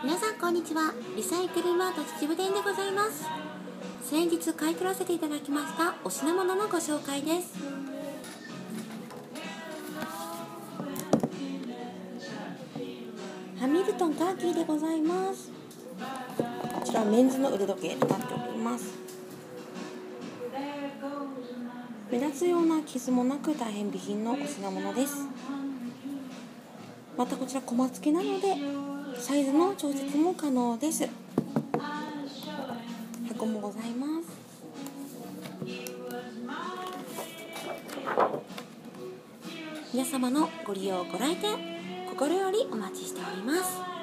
皆さんこんにちは。リサイクルマート秩父店でございます。先日買い取らせていただきましたお品物のご紹介です。ハミルトンカーキーでございます。こちらメンズの腕時計となっております。目立つような傷もなく大変美品のお品物です。またこちら小間付きなのでサイズの調節も可能です。箱もございます。皆様のご利用ご来店心よりお待ちしております。